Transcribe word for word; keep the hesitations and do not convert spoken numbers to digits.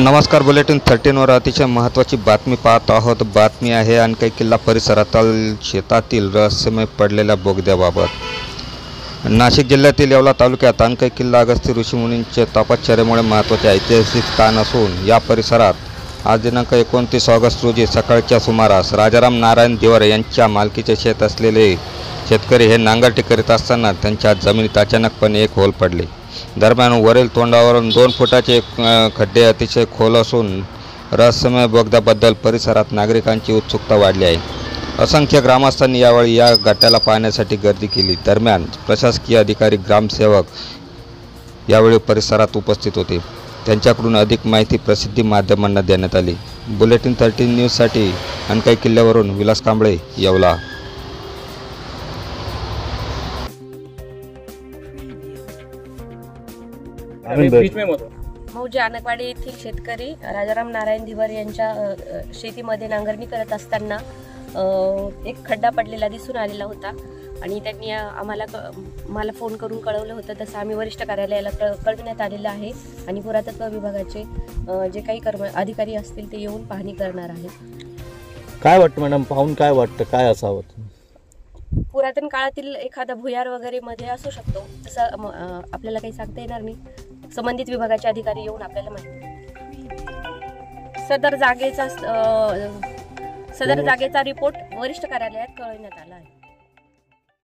नमस्कार. बुलेटिन थर्टीनवर अतिशय महत्त्वाची बातमी पाहत आहोत. बातमी आहे अनकई किल्ला परिसरातील शेतातील रहस्यमय पडलेल्या बोगद्याबाबत. नाशिक जिल्ह्यातील येवला तालुक्यात अनकई किल्ला अगस्त्य ऋषीमुनींचे तपश्चर्येमुळे महत्त्वाचे ऐतिहासिक स्थान असून या परिसरात आज दिनांक एकोणतीस ऑगस्ट रोजी सकाळच्या सुमारास राजाराम नारायण दिवर यांच्या मालकीचे शेत असलेले शेतकरी हे नांगरटी करीत असताना त्यांच्या जमिनीत अचानकपणे एक होल पडले. दरम्यान वरील तोंडावरून दोन फुटाचे खड्डे अतिशय खोल असून रहस्यमय बोगद्याबद्दल परिसरात नागरिकांची उत्सुकता वाढली आहे. असंख्य ग्रामस्थांनी यावेळी या गटाला पाहण्यासाठी गर्दी केली. दरम्यान प्रशासकीय अधिकारी, ग्रामसेवक यावेळी परिसरात उपस्थित होते. त्यांच्याकडून अधिक माहिती प्रसिद्धी माध्यमांना देण्यात आली. बुलेटिन थर्टीन न्यूजसाठी अनकई किल्ल्यावरून विलास कांबळे, येवला. मौजे आनकवाडी येथील शेतकरी राजाराम नारायण दिवर यांच्या शेतीमध्ये नांगरणी करत असताना एक खड्डा पडलेला दिसून आलेला होता आणि त्यांनी आम्हाला मला फोन करून कळवलं होतं. तसं आम्ही वरिष्ठ कार्यालयाला कळ कळविण्यात आलेलं आहे आणि पुरातत्व विभागाचे जे काही कर्म अधिकारी असतील ते येऊन पाहणी करणार आहेत. काय वाटतं मॅडम, पाहून काय वाटतं, काय असावं? पुरातन काळातील एखादा भुयार वगैरे मध्ये असू शकतो, तसं आपल्याला काही सांगता येणार नाही. संबंधित विभागाचे अधिकारी येऊन आपल्याला माहिती सदर जागेचा सदर जागेचा रिपोर्ट वरिष्ठ कार्यालयात कळवण्यात आला आहे.